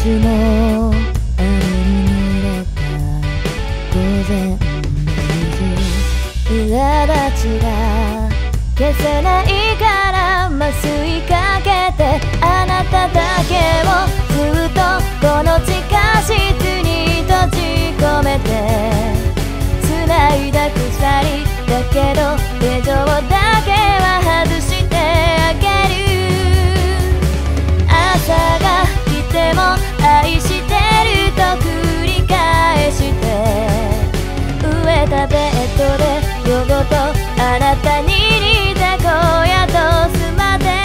ちも雨に濡れた午前2時、苛立ちが消せないから麻酔かけて、あなただけをずっとこの地下室に閉じ込めて、繋いだ鎖だけど手錠だけは外してあげる。朝が来ても愛してると繰り返して、飢えたベッドで夜ごとあなたに似た荒野と住まで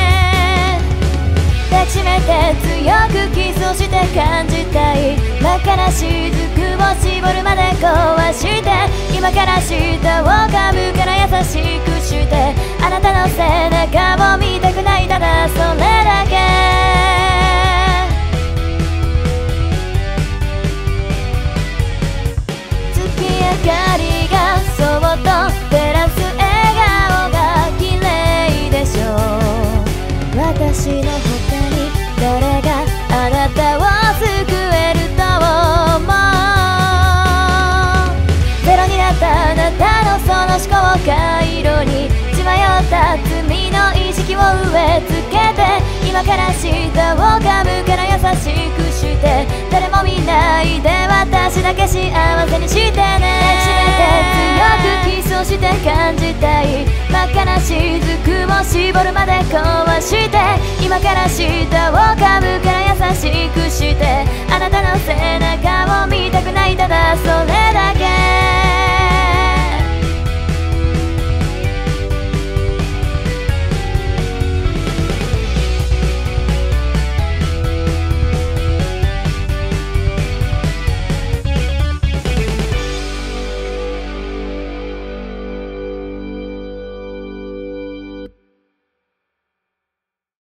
抱きしめて強くキスをして感じたい。真っ赤な雫を絞るまで壊して、今から下を噛むから優しくして、あなたの背中を見たくない、ただそれだけ。月明かりがそっと照らす笑顔が綺麗でしょう。私の他に誰があなたを救えると思う。ゼロになったあなたのその思考回路に血迷った罪の意識を植え付けて、今から下を噛むから優しくして、誰も見ないで私だけ幸せにしてね。抱きしめて強くキスをして感じたい。真っ赤な雫を絞るまで壊して、今から下を噛むから優しくして、あなたの背中を